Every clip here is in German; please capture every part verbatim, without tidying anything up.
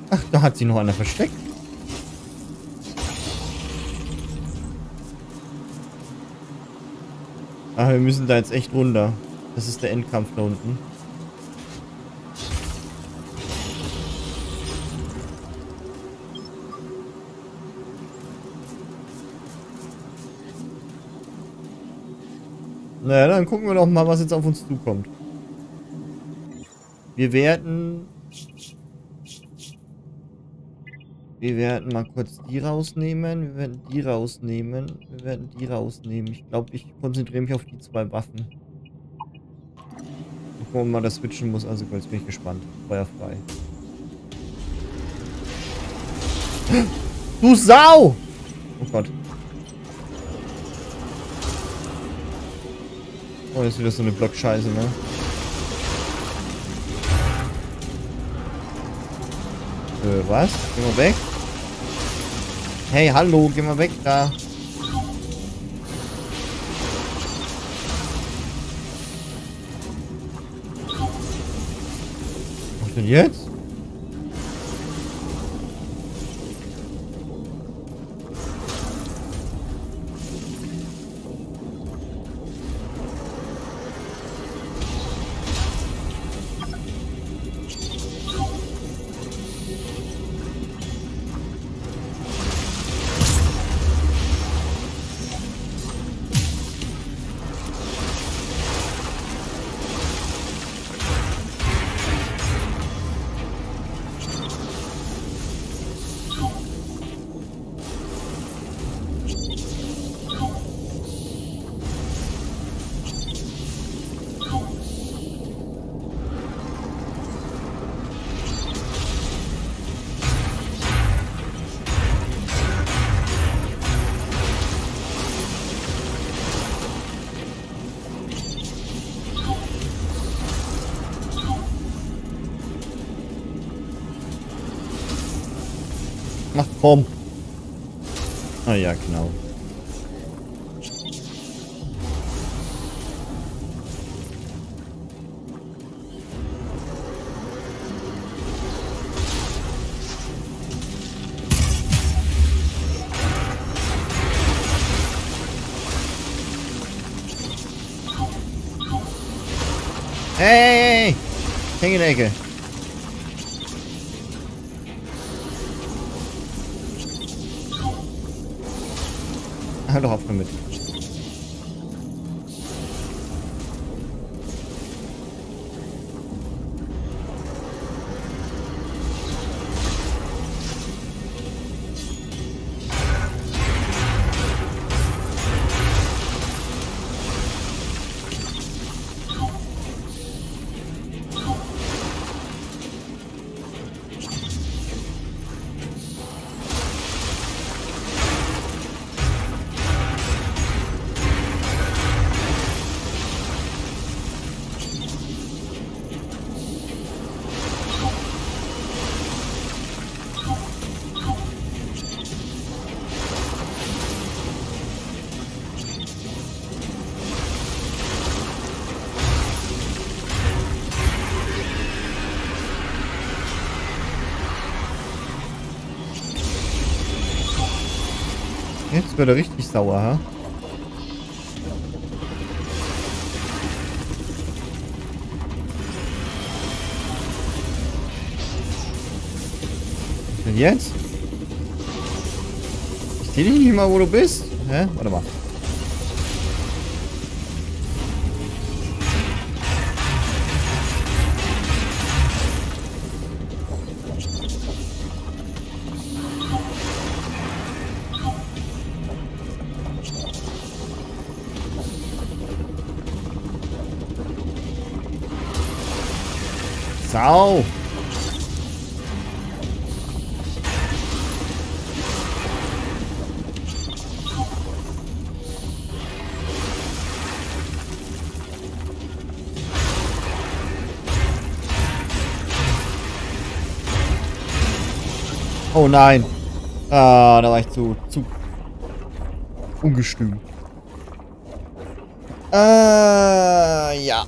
Ach, da hat sich noch einer versteckt. Ah, wir müssen da jetzt echt runter. Das ist der Endkampf da unten. Naja, dann gucken wir doch mal, was jetzt auf uns zukommt. Wir werden... Wir werden mal kurz die rausnehmen. Wir werden die rausnehmen. Wir werden die rausnehmen. Ich glaube, ich konzentriere mich auf die zwei Waffen. Gucken wir mal, das switchen muss. Also, jetzt bin ich gespannt. Feuerfrei. Du Sau! Oh Gott. Oh, jetzt ist wieder so eine Blockscheiße, ne? Äh, was? Geh mal weg. Hey, hallo, geh mal weg da. Was denn jetzt? Ach komm. Ah ja, genau. Hey, hey, hey! Häng in der Ecke. Hör doch auf damit. Jetzt wird er richtig sauer, ha? Was denn jetzt? Ich sehe dich nicht mal, wo du bist. Hä? Warte mal. Sau! Oh nein! Ah, da war ich zu, zu ungestüm. Äh, ja.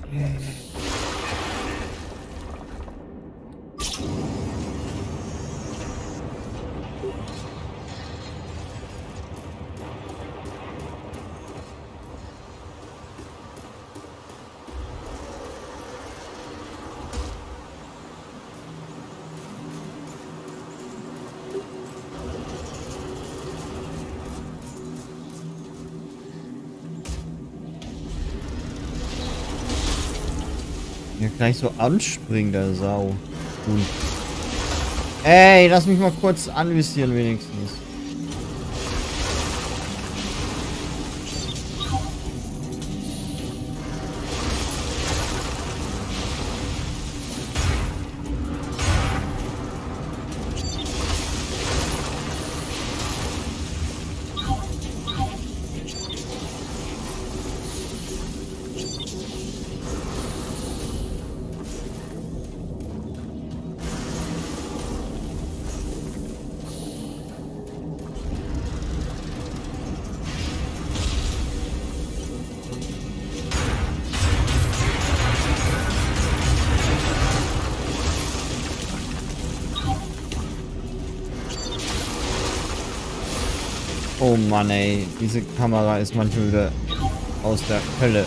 Ja, gleich so anspringt, der Sau. Gut. Ey, lass mich mal kurz anvisieren wenigstens. Oh Mann, ey. Diese Kamera ist manchmal wieder aus der Hölle.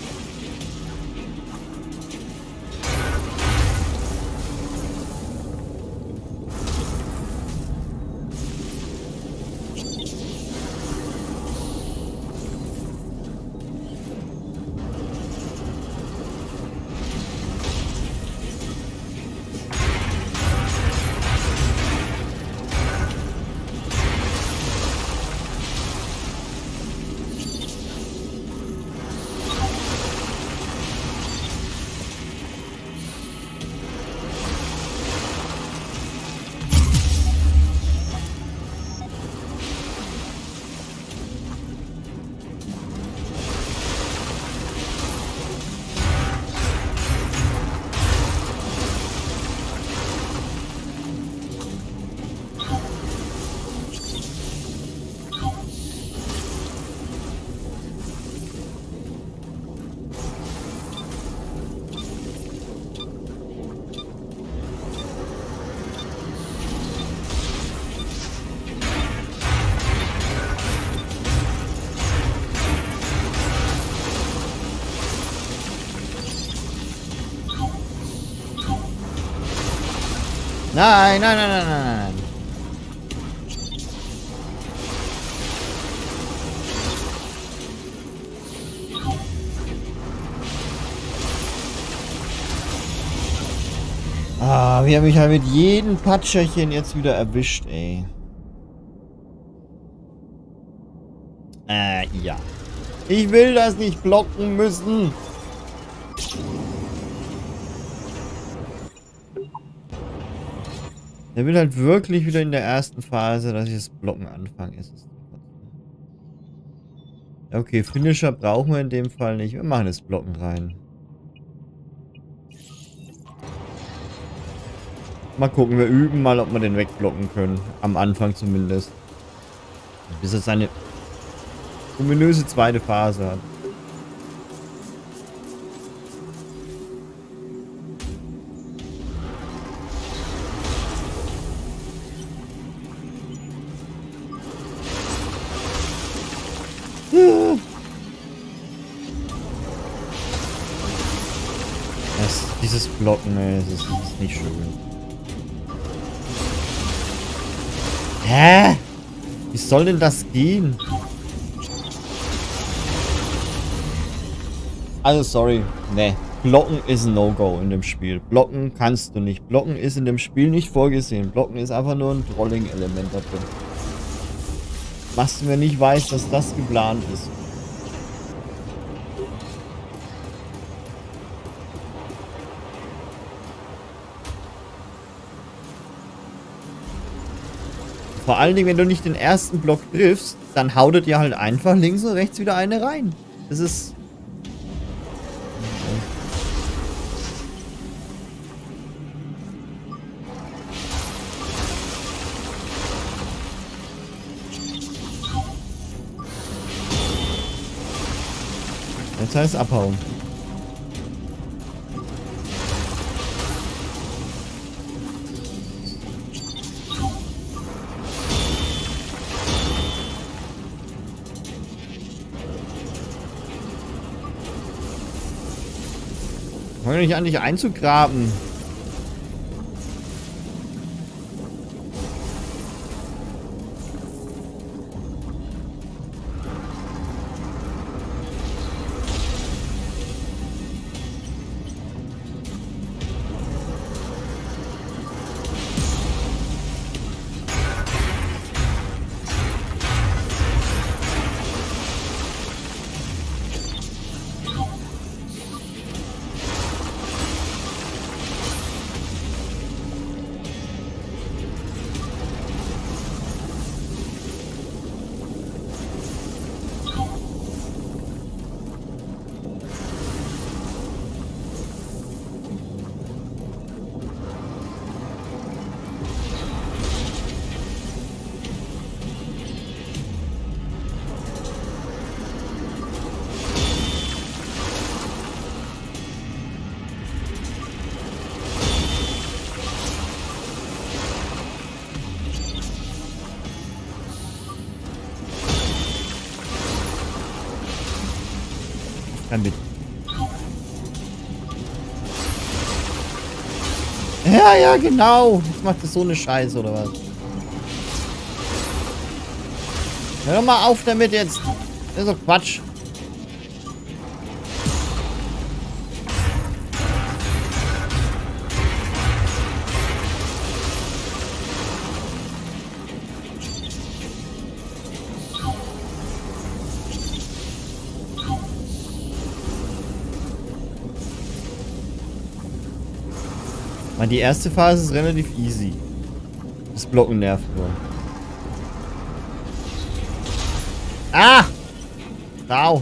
Nein, nein, nein, nein, nein, nein. Ah, wie habe ich halt mit jedem Patscherchen jetzt wieder erwischt, ey. Äh, ja. Ich will das nicht blocken müssen. Er will halt wirklich wieder in der ersten Phase, dass ich das Blocken anfange. Ist es okay, Finisher brauchen wir in dem Fall nicht. Wir machen das Blocken rein. Mal gucken, wir üben mal, ob wir den wegblocken können. Am Anfang zumindest. Bis er seine ominöse zweite Phase hat. Das, dieses Blocken, ey, das ist, das ist nicht schön. Hä? Wie soll denn das gehen? Also, sorry. Ne. Blocken ist ein No-Go in dem Spiel. Blocken kannst du nicht. Blocken ist in dem Spiel nicht vorgesehen. Blocken ist einfach nur ein Trolling-Element da drin. Was du mir nicht weißt, dass das geplant ist. Vor allen Dingen, wenn du nicht den ersten Block triffst, dann haut er dir halt einfach links und rechts wieder eine rein. Das ist... Jetzt heißt es abhauen. Fange nicht an, dich einzugraben. Kein Witz. Ja, ja, genau. Jetzt macht das so eine Scheiße, oder was? Hör doch mal auf damit jetzt. Das ist doch Quatsch. Man, die erste Phase ist relativ easy. Das Blocken nervt nur. Ah! Au!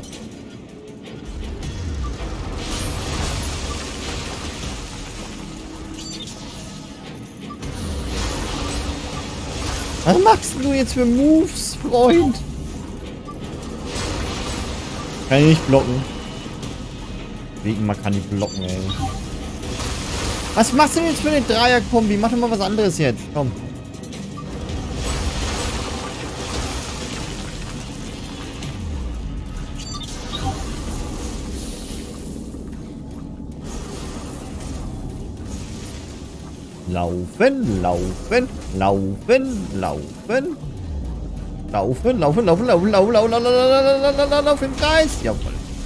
Was machst du jetzt für Moves, Freund? Kann ich nicht blocken. Wegen, man kann nicht blocken, ey. Was machst du denn jetzt für eine Dreier-Kombi? Mach doch mal was anderes jetzt. Komm. Laufen, laufen, laufen, laufen. Laufen, laufen, laufen, laufen, laufen, laufen, laufen, laufen, laufen, laufen im Kreis. Jawohl.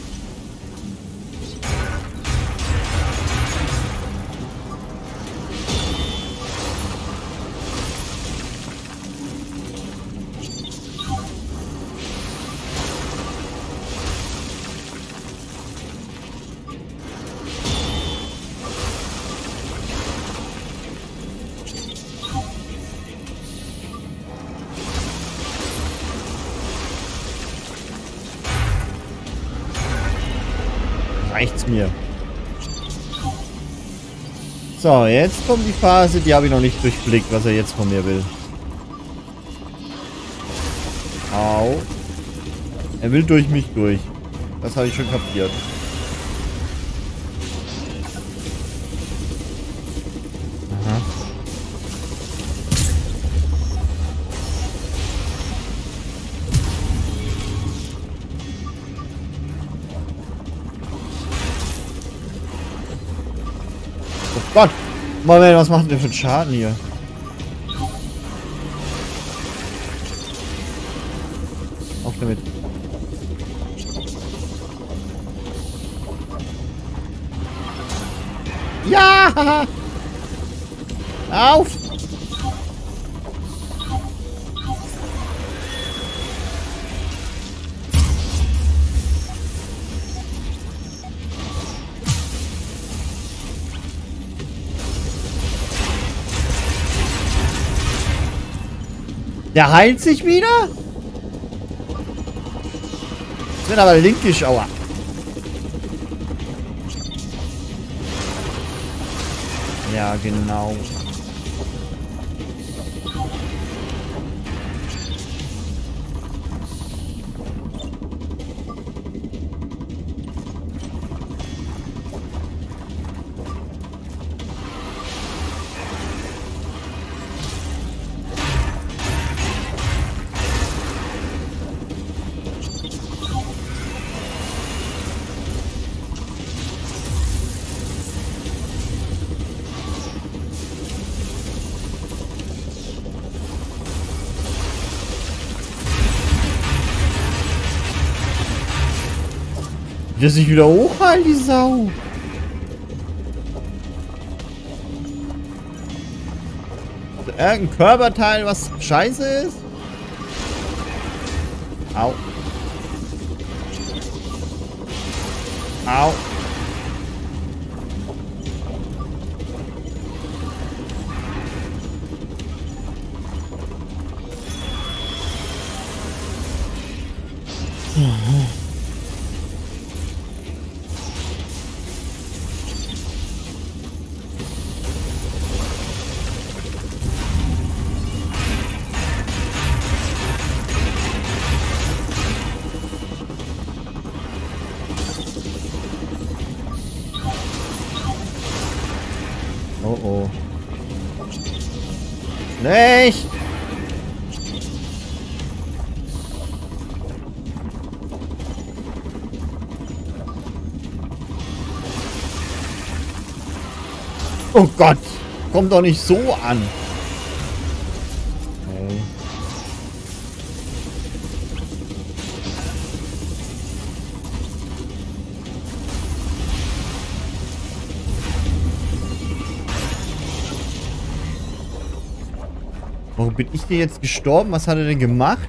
Reicht's mir. So, jetzt kommt die Phase, die habe ich noch nicht durchblickt, was er jetzt von mir will. Au. Er will durch mich durch. Das habe ich schon kapiert. Aha. Oh Gott! Moment, was macht der für einen Schaden hier? Auf damit. Ja! Auf! Der heilt sich wieder? Das wird aber linkisch, aua. Ja, genau. Der sich wieder hochheilt, die Sau. Irgendein Körperteil, was scheiße ist? Au. Au. Mhm. Oh oh. Nicht! Oh Gott! Kommt doch nicht so an! Okay. Warum bin ich denn jetzt gestorben? Was hat er denn gemacht?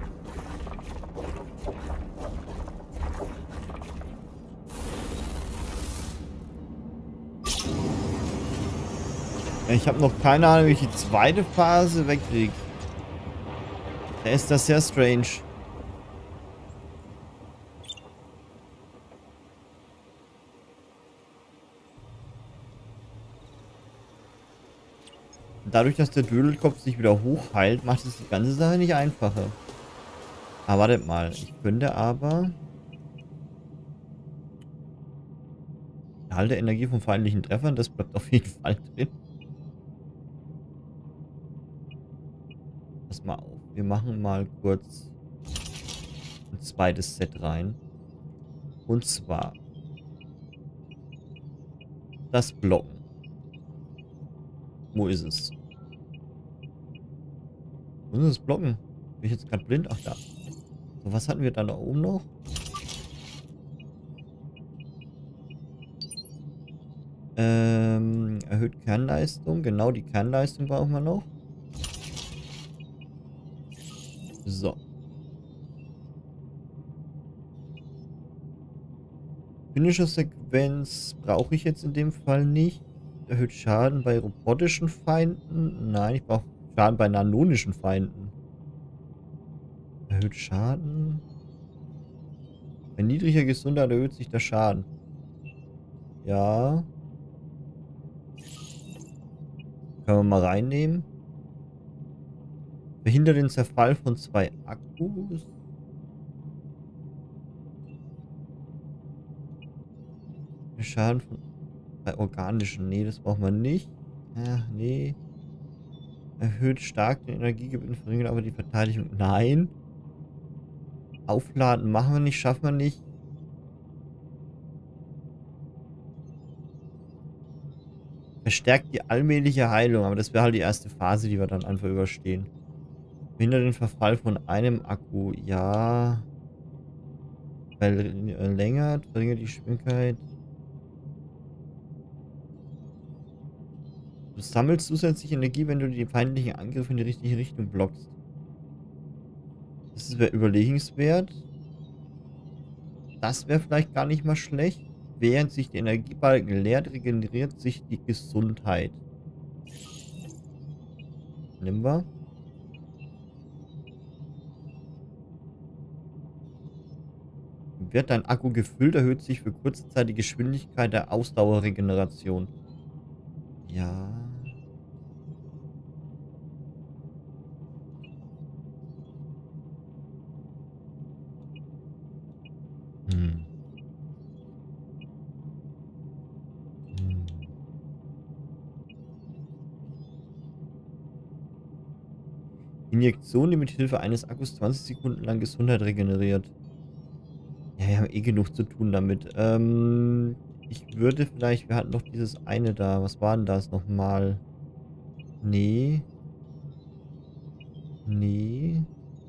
Ich habe noch keine Ahnung, wie ich die zweite Phase wegkriege. Da ist das sehr strange. Dadurch, dass der Dödelkopf sich wieder hochheilt, macht es die ganze Sache nicht einfacher. Aber wartet mal. Ich könnte aber... Erhalte Energie von feindlichen Treffern. Das bleibt auf jeden Fall drin. Pass mal auf. Wir machen mal kurz ein zweites Set rein. Und zwar das Blocken. Wo ist es? Wo ist das Blocken? Bin ich jetzt gerade blind? Ach da. So, was hatten wir dann da oben noch? Ähm, erhöht Kernleistung. Genau, die Kernleistung brauchen wir noch. So. Finisher-Sequenz brauche ich jetzt in dem Fall nicht. Erhöht Schaden bei robotischen Feinden. Nein, ich brauche Schaden bei nanonischen Feinden. Erhöht Schaden. Bei niedriger Gesundheit erhöht sich der Schaden. Ja. Können wir mal reinnehmen. Verhindert den Zerfall von zwei Akkus. Schaden von bei organischen. Nee, das braucht man nicht. Ja, nee. Erhöht stark den Energiegewinn, verringert aber die Verteidigung. Nein. Aufladen machen wir nicht, schaffen wir nicht. Verstärkt die allmähliche Heilung, aber das wäre halt die erste Phase, die wir dann einfach überstehen. Verhindert den Verfall von einem Akku. Ja. Verlängert, verringert die Geschwindigkeit. Du sammelst zusätzliche Energie, wenn du die feindlichen Angriffe in die richtige Richtung blockst. Das wäre überlegenswert. Das wäre vielleicht gar nicht mal schlecht. Während sich der Energiebalken leert, regeneriert sich die Gesundheit. Nehmen wir. Wird dein Akku gefüllt, erhöht sich für kurze Zeit die Geschwindigkeit der Ausdauerregeneration. Ja. Hm. Hm. Injektion, die mit Hilfe eines Akkus zwanzig Sekunden lang Gesundheit regeneriert. Ja, wir haben eh genug zu tun damit. Ähm, ich würde vielleicht, wir hatten noch dieses eine da. Was war denn das nochmal? Nee. Nee.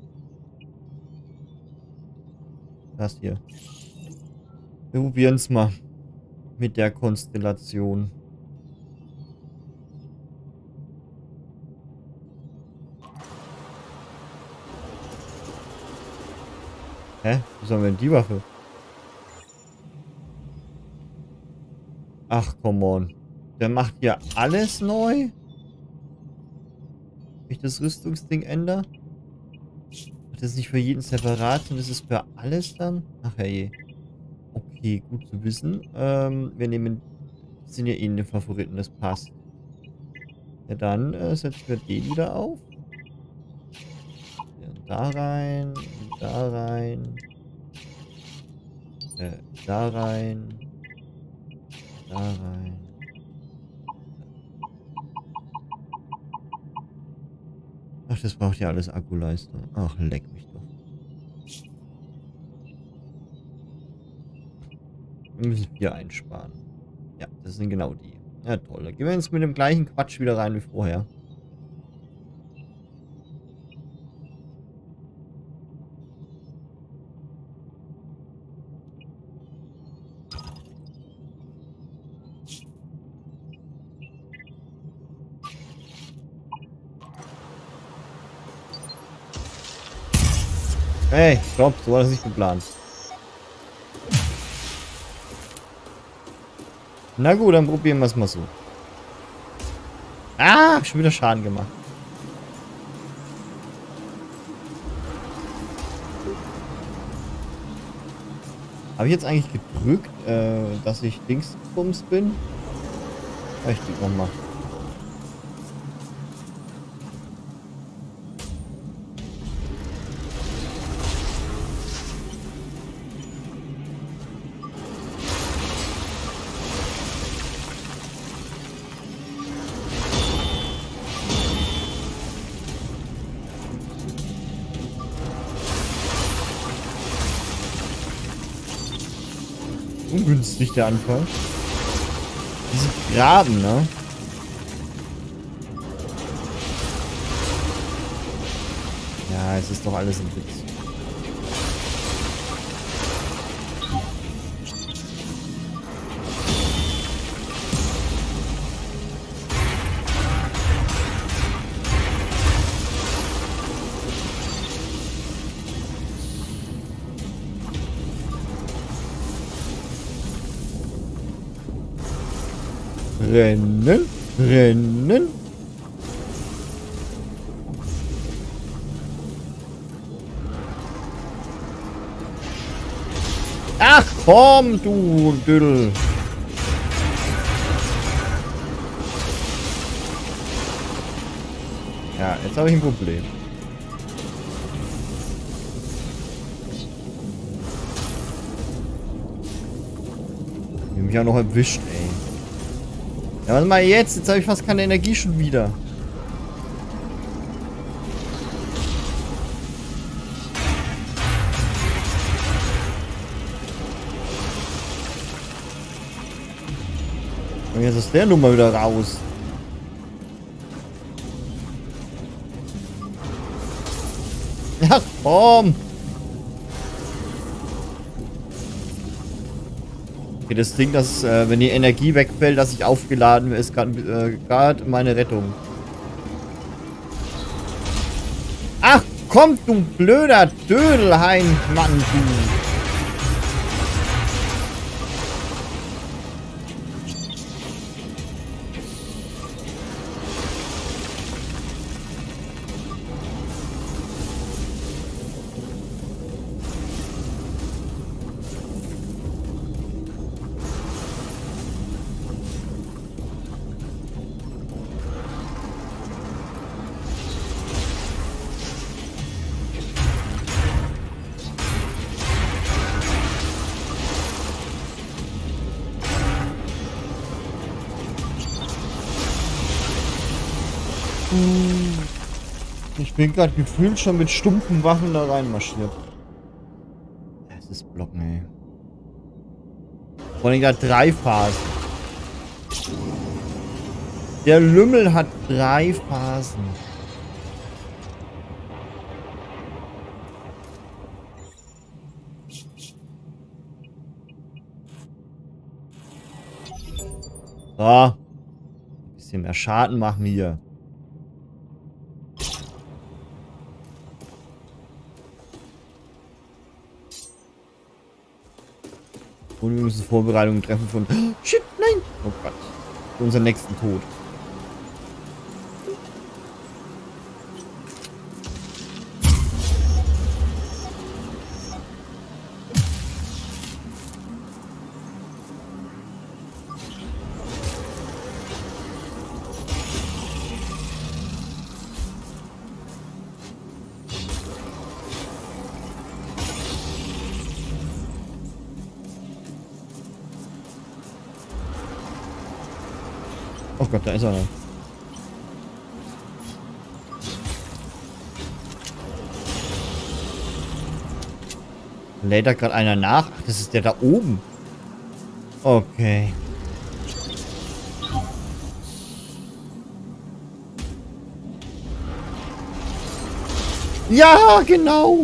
Das hier. Wir probieren es mal. Mit der Konstellation. Hä? Wo sollen wir denn die Waffe? Ach, come on. Der macht hier alles neu? Wenn ich das Rüstungsding ändere? Hat das nicht für jeden separat und ist es für alles dann? Ach herrje. Okay, gut zu wissen. Ähm, wir nehmen... Sind ja eh in den Favoriten, das passt. Ja, dann äh, setzen wir den wieder auf. Ja, da rein, da rein. Äh, da rein. Da rein. Ach, das braucht ja alles Akkuleistung. Ach, leck mich doch. Wir müssen vier einsparen. Ja, das sind genau die. Ja, toll. Dann gehen wir jetzt mit dem gleichen Quatsch wieder rein wie vorher. Hey, stopp, so war das nicht geplant. Na gut, dann probieren wir es mal so. Ah, hab schon wieder Schaden gemacht. Habe ich jetzt eigentlich gedrückt, äh, dass ich Dingsbums bin? Ja, ich drück nochmal. Ungünstig der Anfang. Diese Graben, ne? Ja, es ist doch alles ein Witz. Rennen, rennen. Ach komm, du Düdel. Ja, jetzt habe ich ein Problem. Ich habe mich auch noch erwischt, ey. Ja, warte mal jetzt. Jetzt habe ich fast keine Energie schon wieder. Und jetzt ist der Nummer wieder raus. Ja, komm. Okay, das Ding, dass, äh, wenn die Energie wegfällt, dass ich aufgeladen ist, gerade äh, meine Rettung. Ach, komm, du blöder Dödelheim, Mann, du. Ich bin gerade gefühlt schon mit stumpfen Waffen da reinmarschiert. Das ist Blocken, ey. Vor allem gerade drei Phasen. Der Lümmel hat drei Phasen. So. Ein bisschen mehr Schaden machen hier. Und wir müssen Vorbereitungen treffen von... Oh, shit, nein! Oh Gott. Für unseren nächsten Tod. Oh Gott, da ist er noch. Lädt da gerade einer nach? Ach, das ist der da oben. Okay. Ja, genau.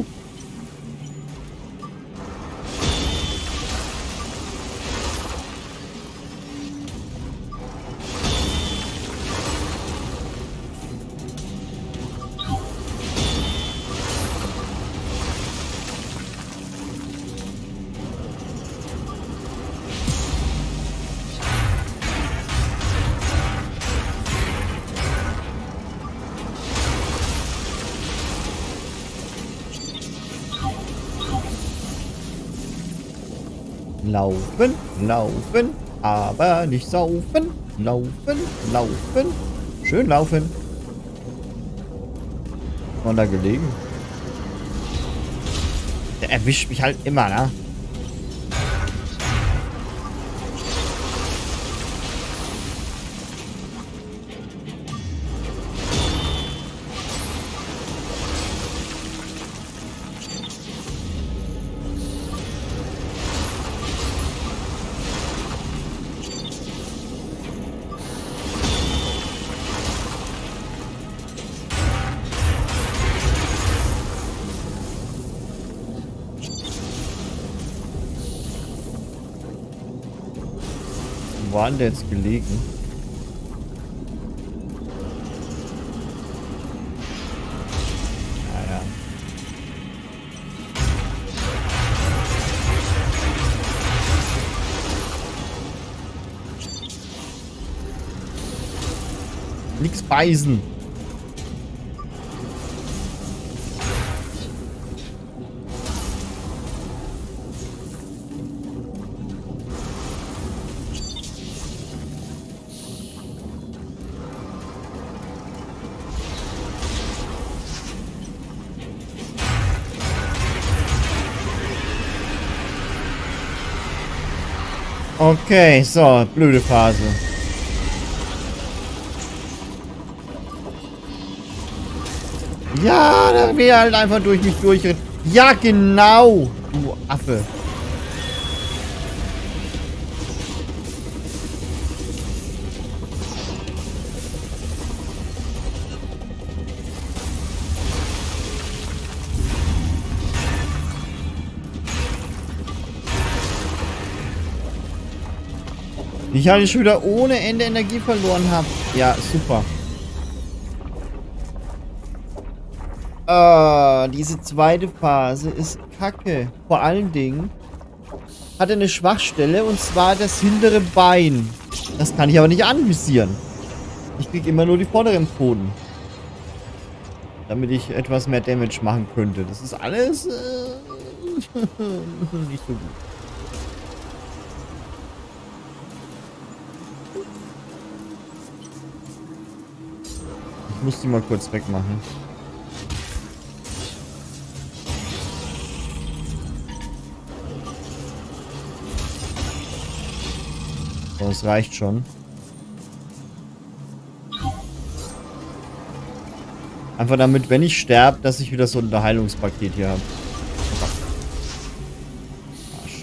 Laufen, laufen, aber nicht saufen. Laufen, laufen. Schön laufen. Ist man da gelegen? Der erwischt mich halt immer, ne? Wo war denn der jetzt gelegen? Naja. Nix beißen. Okay, so, blöde Phase. Ja, da will er halt einfach durch mich durchrennen. Ja, genau, du Affe. Ich halt schon wieder ohne Ende Energie verloren habe. Ja, super. Ah, diese zweite Phase ist kacke. Vor allen Dingen hat er eine Schwachstelle und zwar das hintere Bein. Das kann ich aber nicht anvisieren. Ich kriege immer nur die vorderen Pfoten. Damit ich etwas mehr Damage machen könnte. Das ist alles äh, nicht so gut. Ich muss die mal kurz wegmachen. So, das reicht schon. Einfach damit, wenn ich sterbe, dass ich wieder so ein Heilungspaket hier habe. Arsch.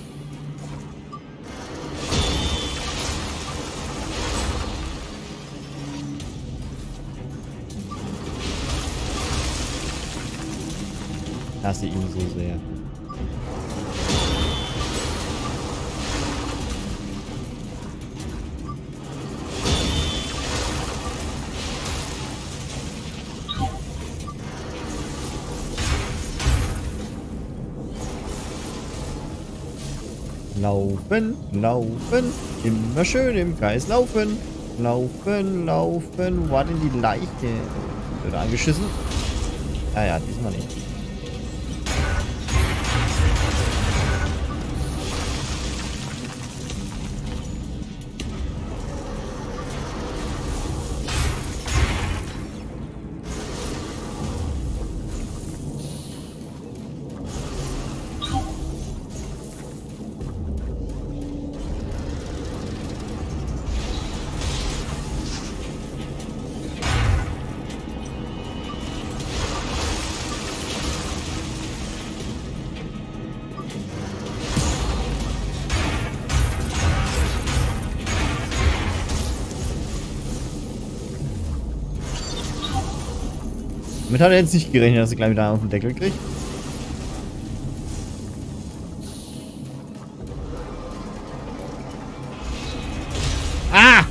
Ich hasse ihn so sehr. Laufen, laufen, immer schön im Kreis laufen. Laufen, laufen. Wo war denn die Leiche? Wird angeschissen? Ah ja, diesmal nicht. Damit hat er jetzt nicht gerechnet, dass er gleich wieder auf den Deckel kriegt. Ah!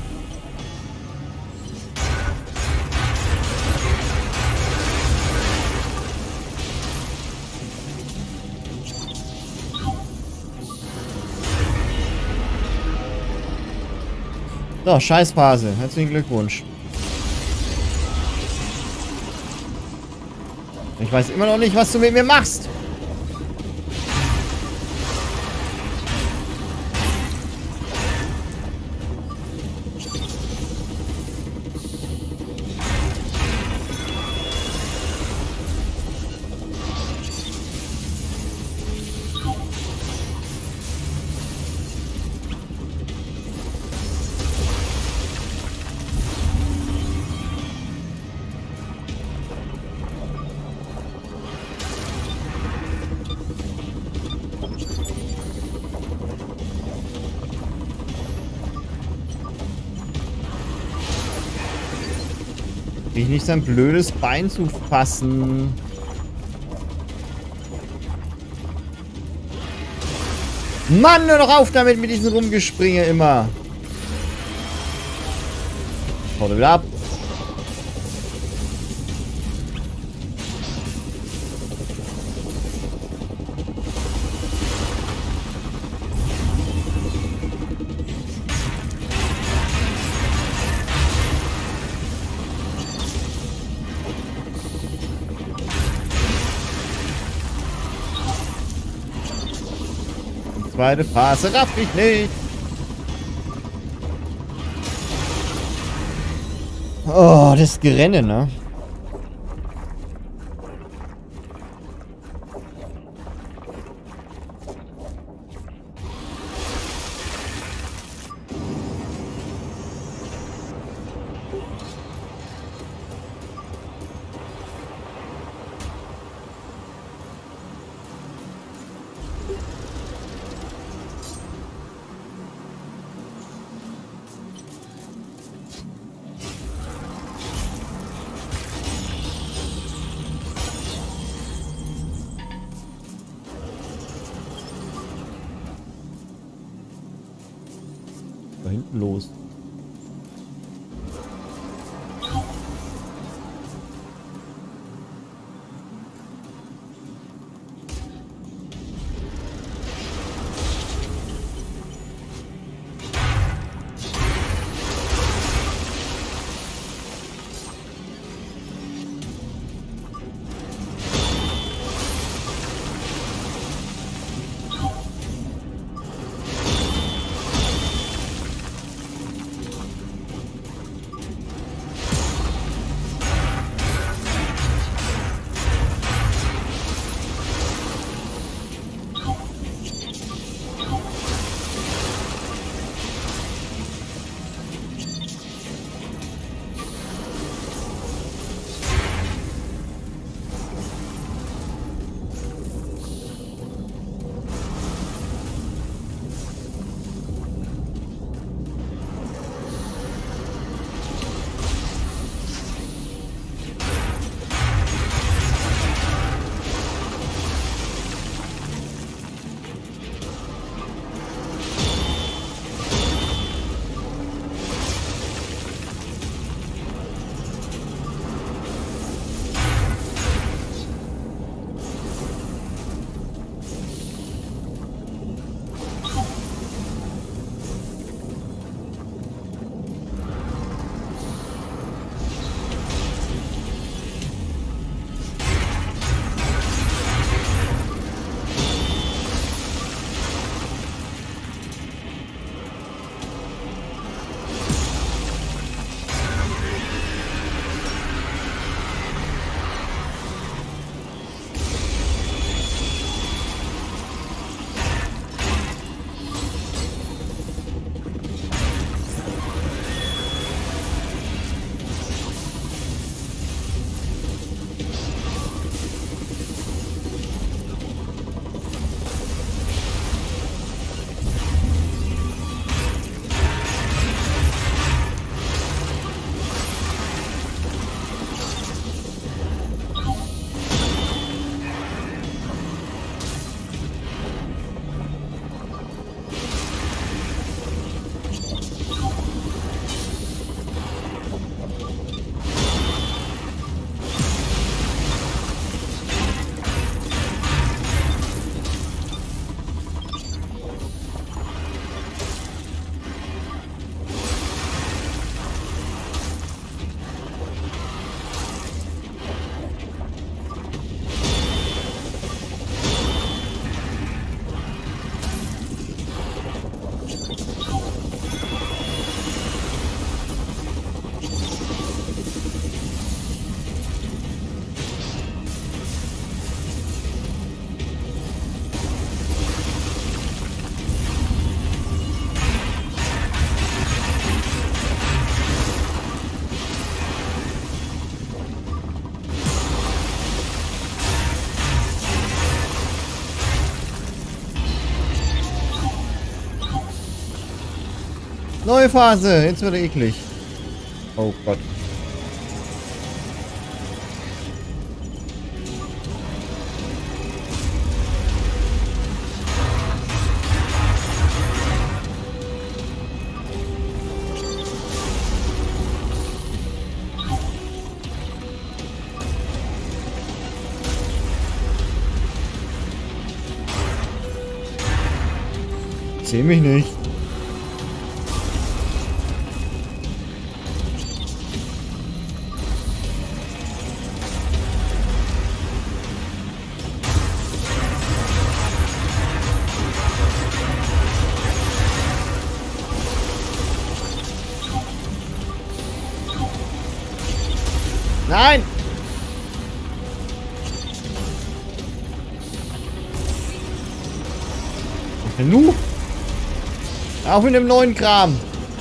So, Scheißphase. Herzlichen Glückwunsch. Ich weiß immer noch nicht, was du mit mir machst. Krieg ich nicht sein blödes Bein zu fassen. Mann, nur noch auf damit mit diesen Rumgespringe immer. Haut wieder ab. Zweite Phase raff ich nicht. Oh, das Gerenne, ne? Da hinten los. Neue Phase. Jetzt wird er eklig. Oh Gott. Ich sehe mich nicht. Nein! Was denn nu? Auch mit dem neuen Kram.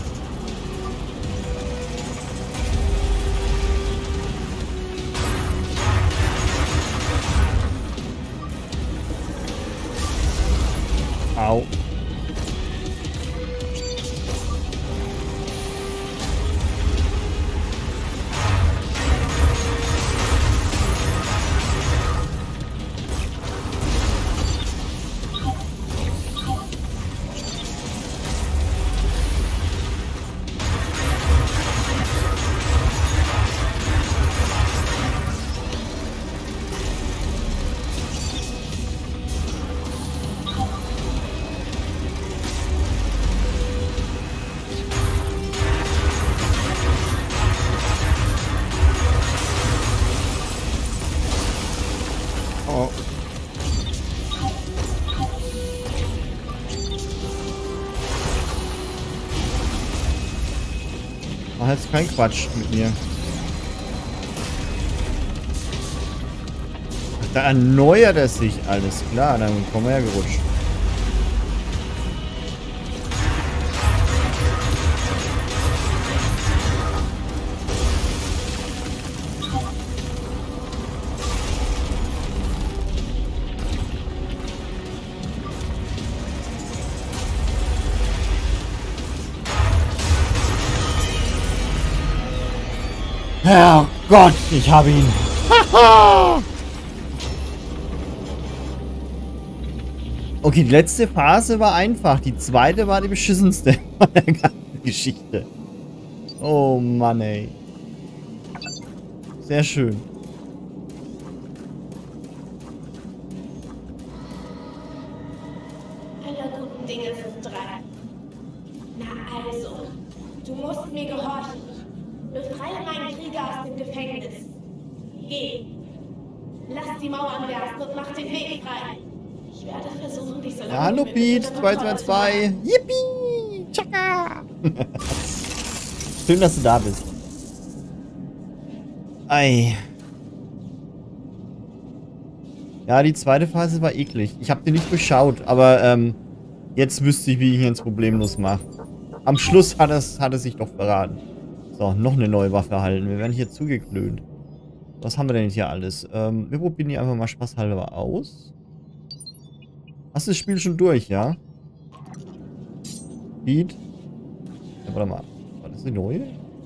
Au. Oh. Mach jetzt kein Quatsch mit mir. Da erneuert er sich, alles klar, dann kommen wir ja gerutscht. Herrgott, ich habe ihn. Okay, die letzte Phase war einfach. Die zweite war die beschissenste von der ganzen Geschichte. Oh Mann, ey. Sehr schön. Alle guten Dinge sind drei. Na also, du musst mir gehorchen. Befreie meinen Krieger aus dem Gefängnis. Geh. Lass die Mauern bersten und mach den Weg frei. Ich werde versuchen, dich so lange... Ja, hallo Pete, zwei zwei zwei. Yippie! Tschakka! Schön, dass du da bist. Ei. Ja, die zweite Phase war eklig. Ich habe die nicht durchschaut, aber ähm, jetzt wüsste ich, wie ich ihn jetzt problemlos mache. Am Schluss hat es, hat es sich doch verraten. So, noch eine neue Waffe erhalten. Wir werden hier zugeklönt. Was haben wir denn hier alles? Ähm, wir probieren die einfach mal spaßhalber aus. Hast du das Spiel schon durch, ja? Beat. Ja, warte mal. War das eine neue?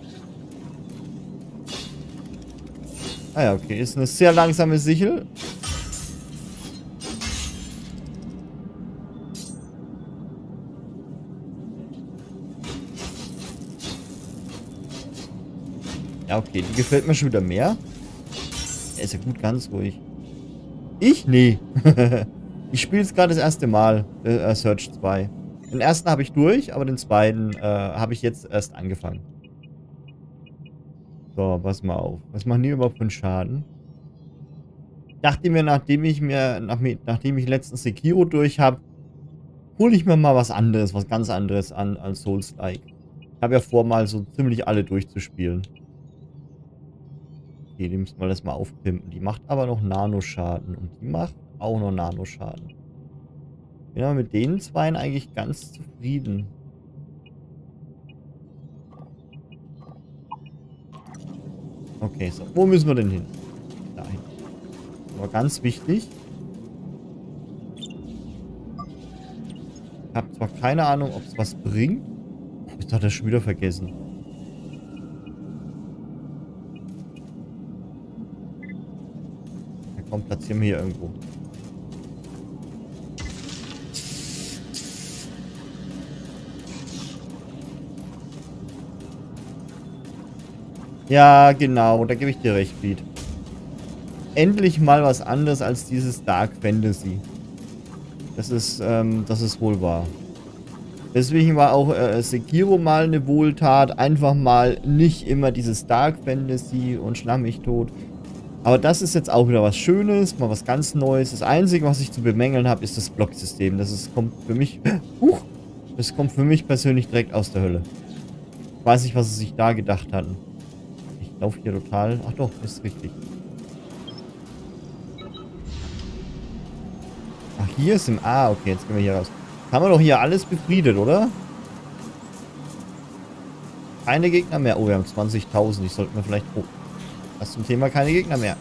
Ah ja, okay. Ist eine sehr langsame Sichel. Ja, okay. Die gefällt mir schon wieder mehr. Er ist ja gut, ganz ruhig. Ich? Nee. Ich spiele es gerade das erste Mal. Äh, Search zwei. Den ersten habe ich durch, aber den zweiten äh, habe ich jetzt erst angefangen. So, pass mal auf. Was machen die überhaupt für einen Schaden? Ich dachte mir, nachdem ich mir, nach, nachdem ich letztens Sekiro durch habe, hole ich mir mal was anderes, was ganz anderes an als Souls-like. Ich habe ja vor, mal so ziemlich alle durchzuspielen. Okay, die müssen wir das mal aufpimpen. Die macht aber noch Nanoschaden. Und die macht auch noch Nanoschaden. Bin aber mit den zweien eigentlich ganz zufrieden. Okay, so. Wo müssen wir denn hin? Dahin. Aber ganz wichtig. Ich habe zwar keine Ahnung, ob es was bringt. Oh, Jetzt hat er schon wieder vergessen. Ja, komm, platzieren wir hier irgendwo. Ja, genau, da gebe ich dir recht, Pete. Endlich mal was anderes als dieses Dark Fantasy. Das ist, ähm, das ist wohl wahr. Deswegen war auch äh, Sekiro mal eine Wohltat. Einfach mal nicht immer dieses Dark Fantasy und schlag mich tot. Aber das ist jetzt auch wieder was Schönes, mal was ganz Neues. Das Einzige, was ich zu bemängeln habe, ist das Blocksystem. Das ist, kommt für mich... Huch! Das kommt für mich persönlich direkt aus der Hölle. Ich weiß nicht, was sie sich da gedacht hatten. Ich laufe hier total... Ach doch, ist richtig. Ach, hier ist im... Ah, okay, jetzt gehen wir hier raus. Haben wir doch hier alles befriedet, oder? Keine Gegner mehr. Oh, wir haben zwanzigtausend. Ich sollte mir vielleicht... Oh, das zum Thema keine Gegner mehr.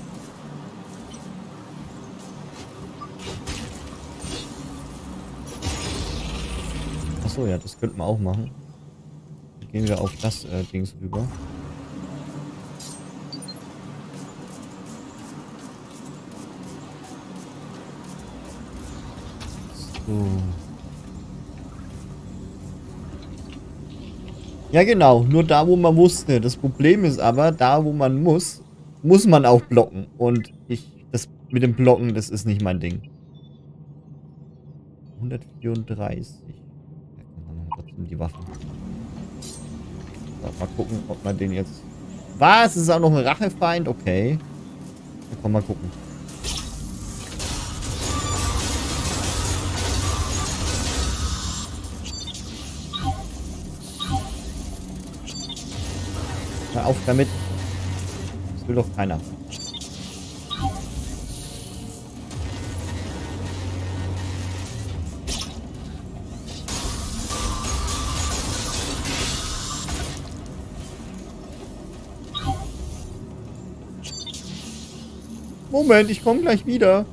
Achso, ja, das könnten wir auch machen. Dann gehen wir auf das äh, Dings rüber. So. Ja, genau. Nur da, wo man musste. Das Problem ist aber, da, wo man muss, muss man auch blocken. Und ich, das mit dem Blocken, das ist nicht mein Ding. hundertvierunddreißig. Ja, komm, dann trotzdem die Waffen. So, mal gucken, ob man den jetzt... Was? Ist auch noch ein Rachefeind? Okay. Ja, komm, mal gucken. Hör auf damit. Das will doch keiner. Moment, ich komme gleich wieder.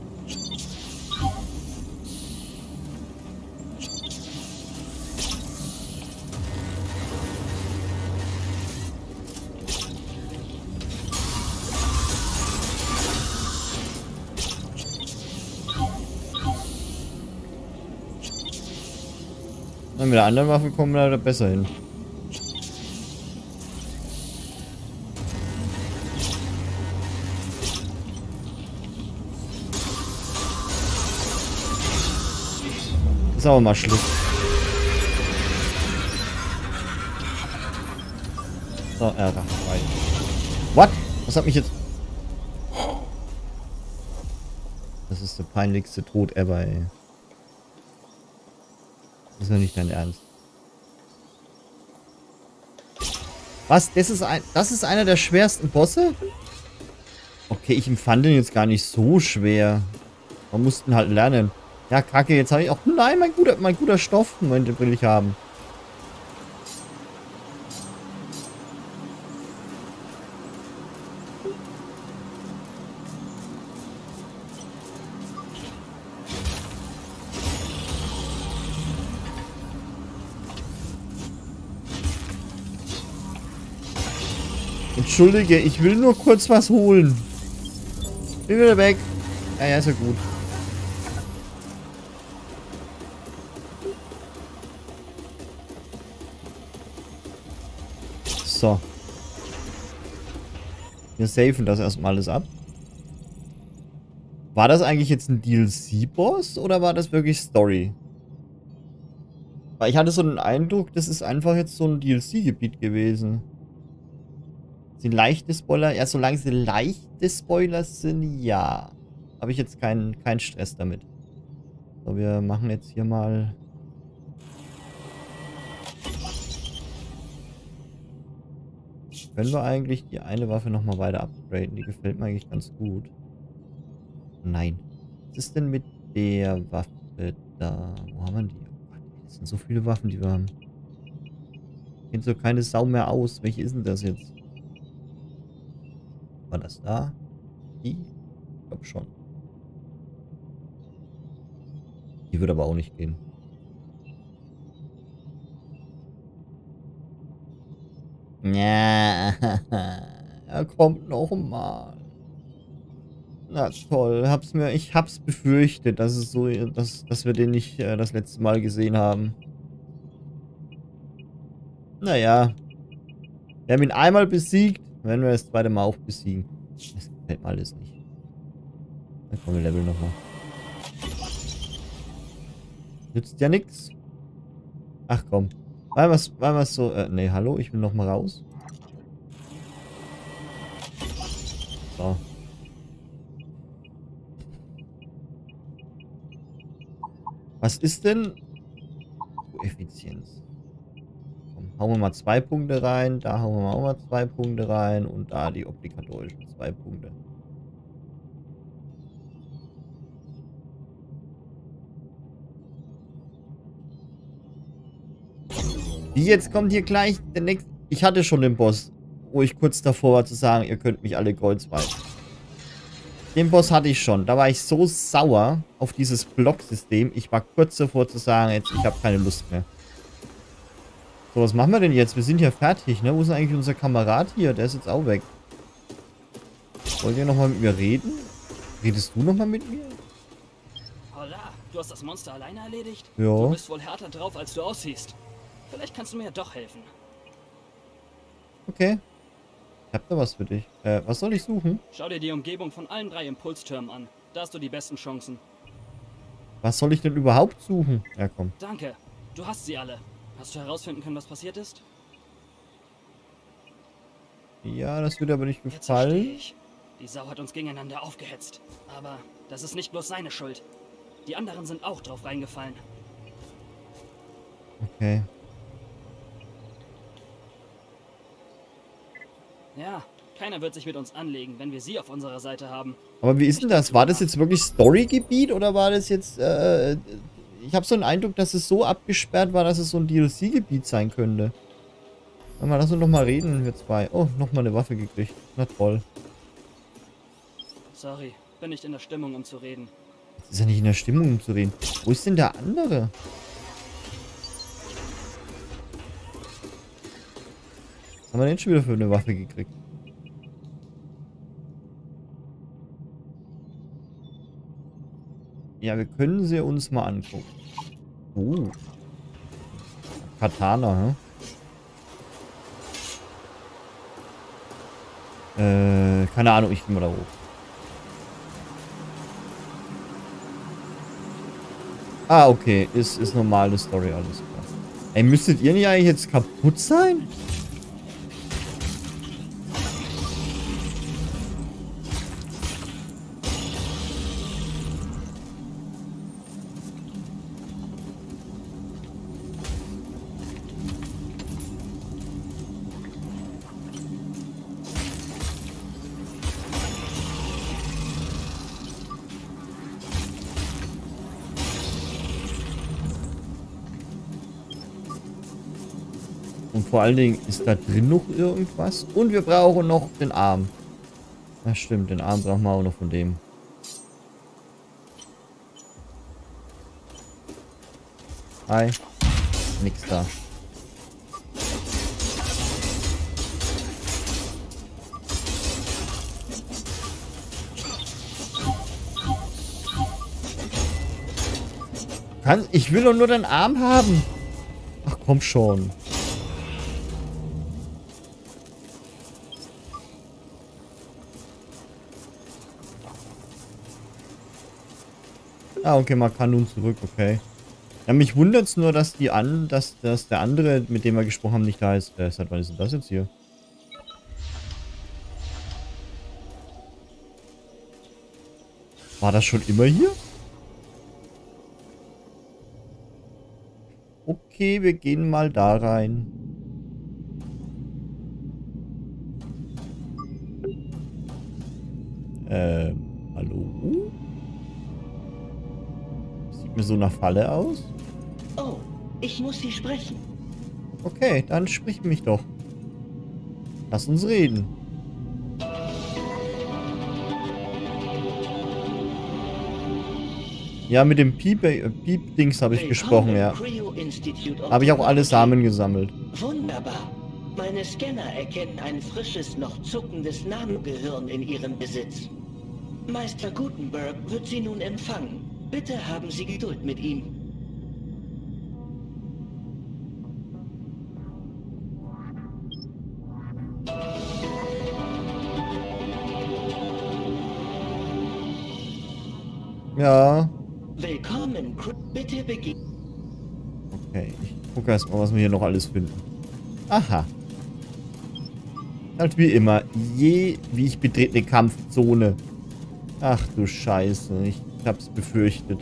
Und mit der anderen Waffe kommen wir da besser hin. Ist aber mal Schluss. So, äh, da rein. What? Was hat mich jetzt... Das ist der peinlichste Tod ever, ey. Das ist ja nicht dein Ernst. Was? Das ist ein... Das ist einer der schwersten Bosse? Okay, ich empfand den jetzt gar nicht so schwer. Man mussten halt lernen. Ja, kacke, jetzt habe ich auch... Nein, mein guter, mein guter Stoff. Moment, den will ich haben. Entschuldige, ich will nur kurz was holen. Bin wieder weg. Ja, ja, ist ja gut. So. Wir safen das erstmal alles ab. War das eigentlich jetzt ein D L C-Boss oder war das wirklich Story? Weil ich hatte so den Eindruck, das ist einfach jetzt so ein D L C-Gebiet gewesen. Sind leichte Spoiler? Ja, solange sie leichte Spoilers sind, ja. Habe ich jetzt keinen keinen Stress damit. So, wir machen jetzt hier mal... Können wir eigentlich die eine Waffe nochmal weiter upgraden? Die gefällt mir eigentlich ganz gut. Nein. Was ist denn mit der Waffe da? Wo haben wir die? Oh Gott, das sind so viele Waffen, die wir haben. Kennt so keine Sau mehr aus. Welche ist denn das jetzt? War das da? Die? Ich glaube schon. Die würde aber auch nicht gehen. Ja, er kommt noch mal. Na toll, hab's mir, ich hab's befürchtet, dass es so, dass, dass wir den nicht äh, das letzte Mal gesehen haben. Naja. Wir haben ihn einmal besiegt, werden wir das zweite Mal auch besiegen. Das gefällt mir alles nicht. Dann kommen wir Level nochmal. Nützt ja nix. Ach komm. Weil was, weil was so, äh, nee, hallo, ich will nochmal raus. So. Was ist denn Effizienz? Komm, hauen wir mal zwei Punkte rein, da hauen wir auch mal zwei Punkte rein und da die obligatorischen zwei Punkte. Wie, jetzt kommt hier gleich der nächste... Ich hatte schon den Boss, wo ich kurz davor war zu sagen, ihr könnt mich alle kreuzweiten. Den Boss hatte ich schon. Da war ich so sauer auf dieses Blocksystem. Ich war kurz davor zu sagen, jetzt, ich habe keine Lust mehr. So, was machen wir denn jetzt? Wir sind hier fertig, ne? Wo ist denn eigentlich unser Kamerad hier? Der ist jetzt auch weg. Wollt ihr nochmal mit mir reden? Redest du nochmal mit mir? Holla, du hast das Monster alleine erledigt? Ja. Du bist wohl härter drauf, als du aussiehst. Vielleicht kannst du mir ja doch helfen. Okay. Ich hab da was für dich. Äh, was soll ich suchen? Schau dir die Umgebung von allen drei Impulstürmen an. Da hast du die besten Chancen. Was soll ich denn überhaupt suchen? Ja, komm. Danke. Du hast sie alle. Hast du herausfinden können, was passiert ist? Ja, das würde aber nicht Jetzt verstehe gefallen. ich. Die Sau hat uns gegeneinander aufgehetzt. Aber das ist nicht bloß seine Schuld. Die anderen sind auch drauf reingefallen. Okay. Ja, keiner wird sich mit uns anlegen, wenn wir sie auf unserer Seite haben. Aber wie ist denn das? War das jetzt wirklich Storygebiet oder war das jetzt... Äh, ich habe so einen Eindruck, dass es so abgesperrt war, dass es so ein D L C-Gebiet sein könnte. Warte mal, lass uns noch mal reden, wir zwei. Oh, nochmal eine Waffe gekriegt. Na toll. Sorry, bin nicht in der Stimmung, um zu reden. Das ist ja nicht in der Stimmung, um zu reden. Wo ist denn der andere? Was haben wir denn schon wieder für eine Waffe gekriegt? Ja, wir können sie uns mal angucken. Oh. Katana, hä? Äh, keine Ahnung, ich gehe mal da hoch. Ah, okay. Ist, ist normale Story, alles klar. Ey, müsstet ihr nicht eigentlich jetzt kaputt sein? Und vor allen Dingen ist da drin noch irgendwas. Und wir brauchen noch den Arm. Ja, stimmt. Den Arm brauchen wir auch noch von dem. Hi. Nix da. Kann, ich will doch nur den Arm haben. Ach komm schon. Ah, okay, man kann nun zurück, okay. Ja, mich wundert es nur, dass die an, dass, dass der andere, mit dem wir gesprochen haben, nicht da ist. Äh, seit wann ist denn das jetzt hier? War das schon immer hier? Okay, wir gehen mal da rein. Ähm, hallo? Sieht mir so nach Falle aus. Oh, ich muss Sie sprechen. Okay, dann sprich mich doch. Lass uns reden. Ja, mit dem Piep, äh, Piep-Dings habe ich gesprochen, ja. Habe ich auch alle Samen gesammelt. Wunderbar. Meine Scanner erkennen ein frisches, noch zuckendes Nanogehirn in ihrem Besitz. Meister Gutenberg wird sie nun empfangen. Bitte haben Sie Geduld mit ihm. Ja. Willkommen, bitte beginn. Okay, ich gucke erstmal, was wir hier noch alles finden. Aha. Halt wie immer. Je, wie ich betrete eine Kampfzone. Ach du Scheiße, ich hab's befürchtet.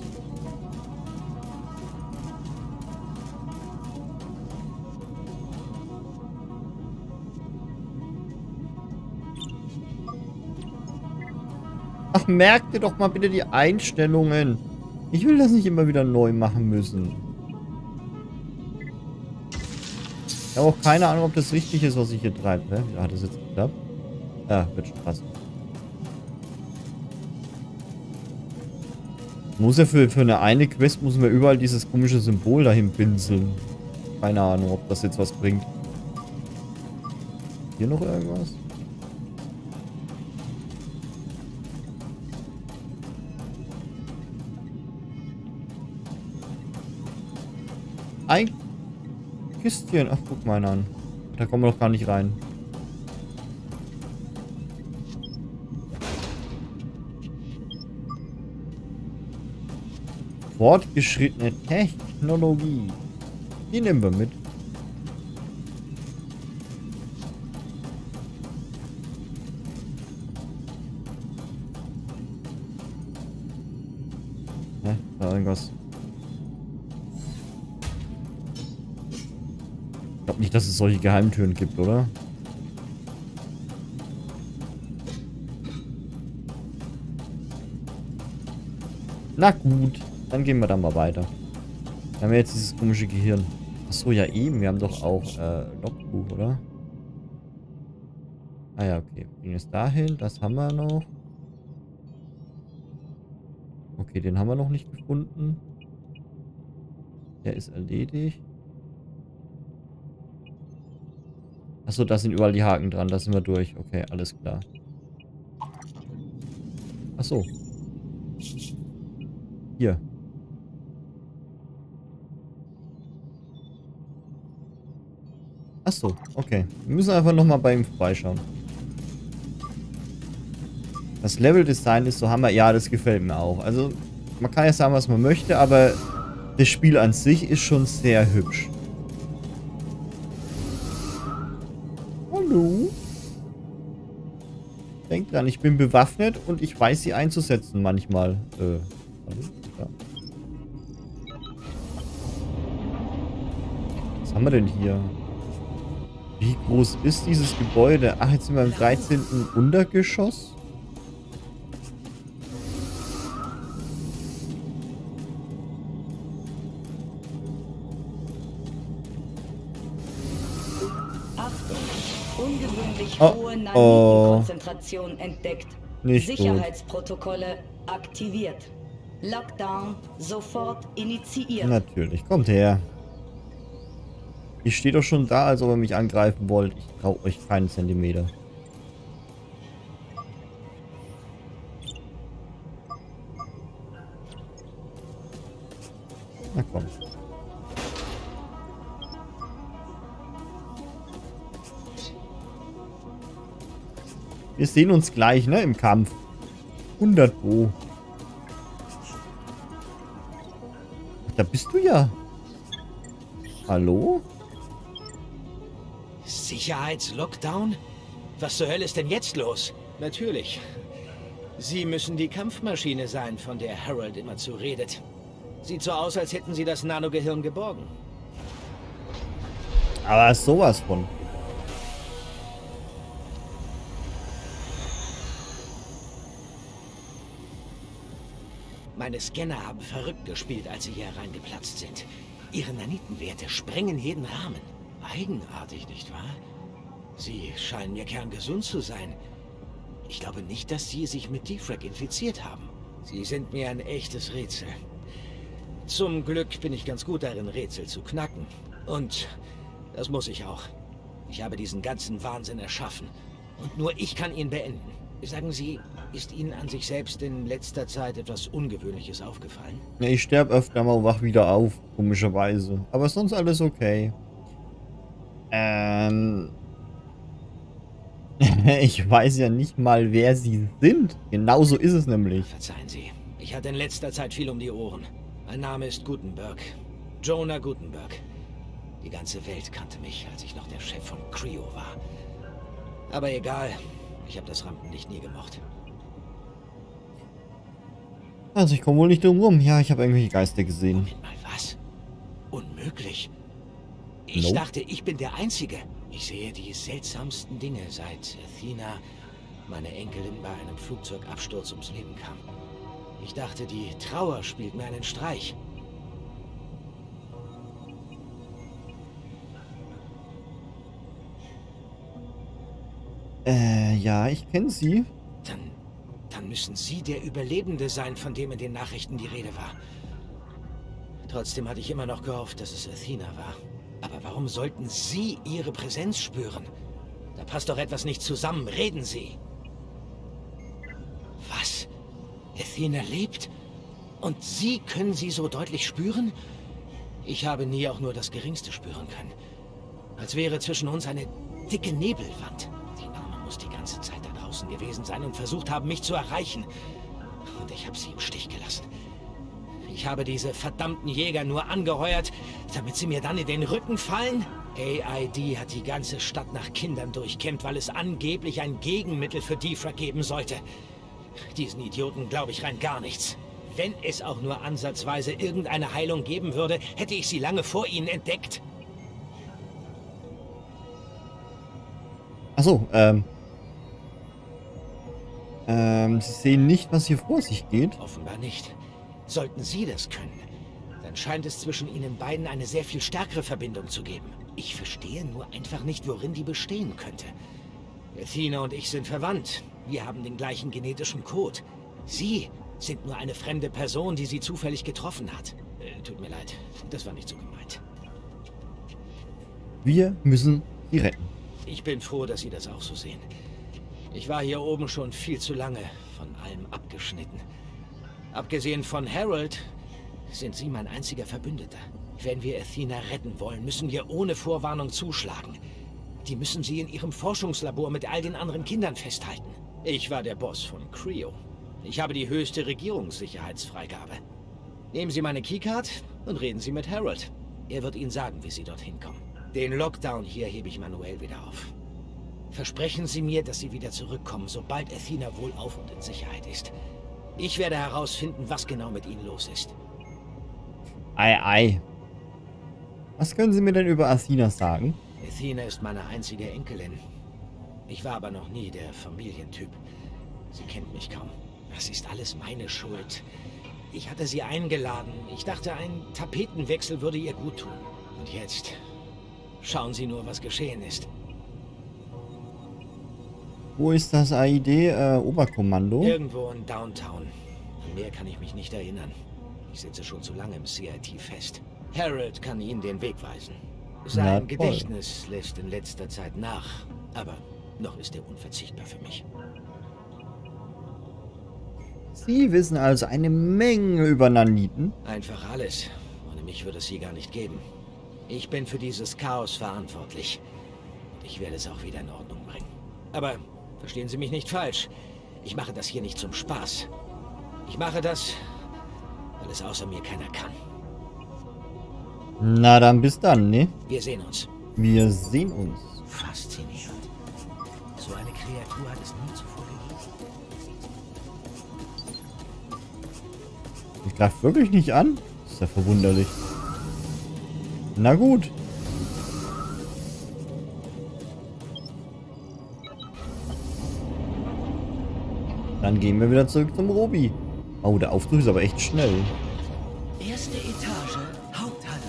Ach, merkt ihr doch mal bitte die Einstellungen. Ich will das nicht immer wieder neu machen müssen. Ich habe auch keine Ahnung, ob das richtig ist, was ich hier treibe. Ne? Ja, hat das jetzt geklappt? Ja, wird schon passen. Muss ja für, für eine eine Quest muss man überall dieses komische Symbol dahin pinseln. Keine Ahnung, ob das jetzt was bringt. Hier noch irgendwas? Ein Kistchen. Ach, guck mal an. Da kommen wir doch gar nicht rein. Fortgeschrittene Technologie. Die nehmen wir mit. Hä? Da irgendwas. Ich glaube nicht, dass es solche Geheimtüren gibt, oder? Na gut. Dann gehen wir dann mal weiter. Wir haben jetzt dieses komische Gehirn. Achso, ja eben. Wir haben doch auch äh, Logbuch, oder? Ah ja, okay. Ging es dahin. Das haben wir noch. Okay, den haben wir noch nicht gefunden. Der ist erledigt. Achso, da sind überall die Haken dran. Da sind wir durch. Okay, alles klar. Achso. Hier. Achso, okay. Wir müssen einfach nochmal bei ihm vorbeischauen. Das Level-Design ist so hammer. Ja, das gefällt mir auch. Also, man kann ja sagen, was man möchte, aber das Spiel an sich ist schon sehr hübsch. Hallo? Denk dran, ich bin bewaffnet und ich weiß, sie einzusetzen manchmal. Äh, ja. Was haben wir denn hier? Wie groß ist dieses Gebäude? Ach, jetzt sind wir im dreizehnten Untergeschoss. Achtung! Ungewöhnlich Oh, hohe oh. Nanitenkonzentration entdeckt. Nicht gut. Sicherheitsprotokolle aktiviert. Lockdown sofort initiiert. Natürlich, kommt her. Ich stehe doch schon da, als ob ihr mich angreifen wollt. Ich traue euch keinen Zentimeter. Na komm. Wir sehen uns gleich, ne, im Kampf. hundert Pro. Ach, da bist du ja. Hallo? Sicherheitslockdown? Was zur Hölle ist denn jetzt los? Natürlich. Sie müssen die Kampfmaschine sein, von der Harold immer zu redet. Sieht so aus, als hätten Sie das Nanogehirn geborgen. Aber sowas von. Meine Scanner haben verrückt gespielt, als sie hier reingeplatzt sind. Ihre Nanitenwerte sprengen jeden Rahmen. Eigenartig, nicht wahr? Sie scheinen mir kerngesund zu sein. Ich glaube nicht, dass Sie sich mit Defrag infiziert haben. Sie sind mir ein echtes Rätsel. Zum Glück bin ich ganz gut darin, Rätsel zu knacken. Und das muss ich auch. Ich habe diesen ganzen Wahnsinn erschaffen. Und nur ich kann ihn beenden. Sagen Sie, ist Ihnen an sich selbst in letzter Zeit etwas Ungewöhnliches aufgefallen? Ja, ich sterbe öfter mal und wach wieder auf, komischerweise. Aber sonst alles okay. Ähm... Ich weiß ja nicht mal, wer Sie sind. Genauso ist es nämlich. Verzeihen Sie, ich hatte in letzter Zeit viel um die Ohren. Mein Name ist Gutenberg. Jonah Gutenberg. Die ganze Welt kannte mich, als ich noch der Chef von Creo war. Aber egal, ich habe das Rampenlicht nie gemocht. Also ich komme wohl nicht drum rum. Ja, ich habe irgendwelche Geister gesehen. Moment mal, was? Unmöglich. Ich Nope. dachte, ich bin der Einzige. Ich sehe die seltsamsten Dinge, seit Athena, meine Enkelin, bei einem Flugzeugabsturz ums Leben kam. Ich dachte, die Trauer spielt mir einen Streich. Äh, ja, ich kenne Sie. Dann, dann müssen Sie der Überlebende sein, von dem in den Nachrichten die Rede war. Trotzdem hatte ich immer noch gehofft, dass es Athena war. Aber warum sollten Sie ihre Präsenz spüren? Da passt doch etwas nicht zusammen. Reden Sie. Was? Athena lebt? Und Sie können sie so deutlich spüren? Ich habe nie auch nur das Geringste spüren können. Als wäre zwischen uns eine dicke Nebelwand. Die Arme muss die ganze Zeit da draußen gewesen sein und versucht haben, mich zu erreichen. Und ich habe sie im Stich gelassen. Ich habe diese verdammten Jäger nur angeheuert, damit sie mir dann in den Rücken fallen? A I D hat die ganze Stadt nach Kindern durchkämmt, weil es angeblich ein Gegenmittel für Defra geben sollte. Diesen Idioten glaube ich rein gar nichts. Wenn es auch nur ansatzweise irgendeine Heilung geben würde, hätte ich sie lange vor ihnen entdeckt. Achso, ähm... Ähm, Sie sehen nicht, was hier vor sich geht. Offenbar nicht. Sollten Sie das können, dann scheint es zwischen Ihnen beiden eine sehr viel stärkere Verbindung zu geben. Ich verstehe nur einfach nicht, worin die bestehen könnte. Athena und ich sind verwandt. Wir haben den gleichen genetischen Code. Sie sind nur eine fremde Person, die sie zufällig getroffen hat. Äh, tut mir leid, das war nicht so gemeint. Wir müssen sie retten. Ich bin froh, dass Sie das auch so sehen. Ich war hier oben schon viel zu lange von allem abgeschnitten. Abgesehen von Harold sind Sie mein einziger Verbündeter. Wenn wir Athena retten wollen, müssen wir ohne Vorwarnung zuschlagen. Die müssen Sie in Ihrem Forschungslabor mit all den anderen Kindern festhalten. Ich war der Boss von Creo. Ich habe die höchste Regierungssicherheitsfreigabe. Nehmen Sie meine Keycard und reden Sie mit Harold. Er wird Ihnen sagen, wie Sie dorthin kommen. Den Lockdown hier hebe ich manuell wieder auf. Versprechen Sie mir, dass Sie wieder zurückkommen, sobald Athena wohlauf und in Sicherheit ist. Ich werde herausfinden, was genau mit Ihnen los ist. Ei, ei. Was können Sie mir denn über Athena sagen? Athena ist meine einzige Enkelin. Ich war aber noch nie der Familientyp. Sie kennt mich kaum. Das ist alles meine Schuld. Ich hatte sie eingeladen. Ich dachte, ein Tapetenwechsel würde ihr gut tun. Und jetzt schauen Sie nur, was geschehen ist. Wo ist das A I D äh, Oberkommando? Irgendwo in Downtown. An mehr kann ich mich nicht erinnern. Ich sitze schon zu lange im C I T fest. Harold kann Ihnen den Weg weisen. Sein Na, Gedächtnis lässt in letzter Zeit nach, aber noch ist er unverzichtbar für mich. Sie wissen also eine Menge über Naniten. Einfach alles. Ohne mich würde es sie gar nicht geben. Ich bin für dieses Chaos verantwortlich. Und ich werde es auch wieder in Ordnung bringen. Aber verstehen Sie mich nicht falsch. Ich mache das hier nicht zum Spaß. Ich mache das, weil es außer mir keiner kann. Na dann bis dann, ne? Wir sehen uns. Wir sehen uns. Faszinierend. So eine Kreatur hat es nie zuvor gegeben. Ich greife wirklich nicht an? Das ist ja verwunderlich. Na gut. Dann gehen wir wieder zurück zum Robi. Oh, der Aufzug ist aber echt schnell. Erste Etage, Haupthalle.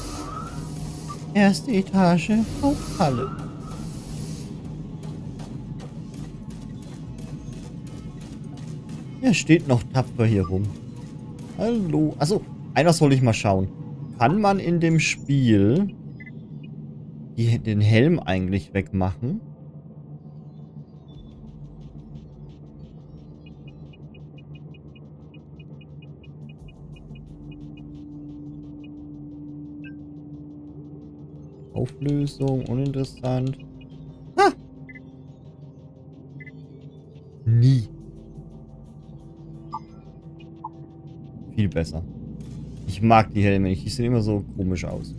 Erste Etage, Haupthalle. Er steht noch tapfer hier rum. Hallo. Achso, einer soll ich mal schauen. Kann man in dem Spiel die, den Helm eigentlich wegmachen. Auflösung, uninteressant. Ah! Nie. Viel besser. Ich mag die Helme nicht. Die sehen immer so komisch aus.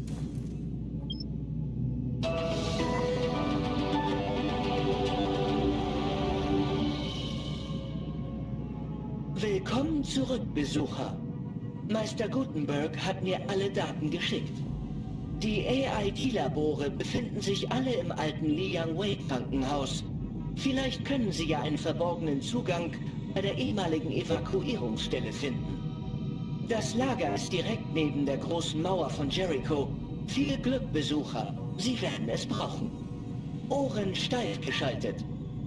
Willkommen zurück, Besucher. Meister Gutenberg hat mir alle Daten geschickt. Die A I T-Labore befinden sich alle im alten Liang Wei Krankenhaus. Vielleicht können Sie ja einen verborgenen Zugang bei der ehemaligen Evakuierungsstelle finden. Das Lager ist direkt neben der großen Mauer von Jericho. Viel Glück, Besucher. Sie werden es brauchen. Ohren steif geschaltet.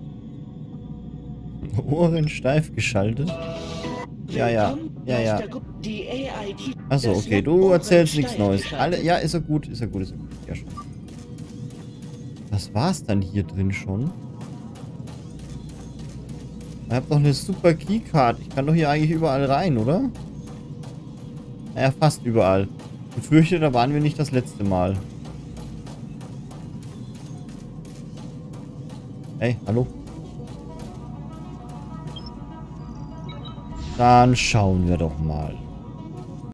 Ohren steif geschaltet? Ja, ja. Ja, ja. Achso, okay. Du erzählst nichts Neues. Alle, ja, ist ja gut. Ist ja gut. Ist ja gut. Ja, schon. Was war's dann hier drin schon? Ich hab doch eine super Keycard. Ich kann doch hier eigentlich überall rein, oder? Ja, fast überall. Ich fürchte, da waren wir nicht das letzte Mal. Hey, hallo? Dann schauen wir doch mal.